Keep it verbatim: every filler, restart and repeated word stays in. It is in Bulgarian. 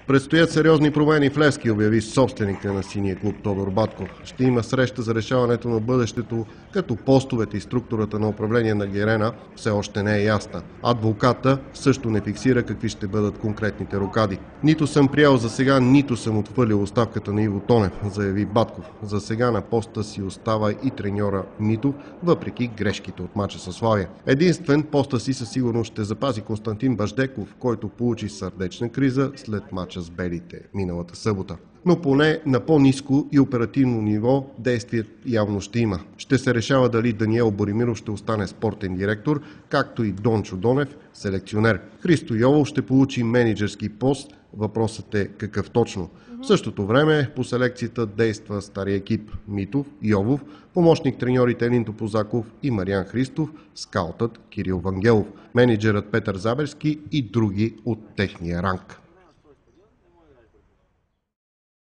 Предстоят сериозни промени в Левски, обяви собственика на синия клуб Тодор Батков. Ще има среща за решаването на бъдещето, като постовете и структурата на управление на Герена все още не е ясна. Адвоката също не фиксира какви ще бъдат конкретните рокади. Нито съм приел за сега, нито съм отхвърлил оставката на Иво Тонев, заяви Батков. За сега на поста си остава и треньора Митов, въпреки грешките от мача със Славия. Единствен поста си със сигурност ще запази Константин Баждеков, който получи сърдечна криза след мача с белите миналата събота. Но поне на по-ниско и оперативно ниво действие явно ще има. Ще се решава дали Даниел Боримиров ще остане спортен директор, както и Дончо Донев селекционер. Христо Йовов ще получи мениджърски пост. Въпросът е какъв точно. В същото време по селекцията действа стария екип Митов, Йовов, помощник треньорите Нинто Позаков и Мариан Христов, скаутът Кирил Вангелов, мениджърът Петър Заберски и други от техния ранг.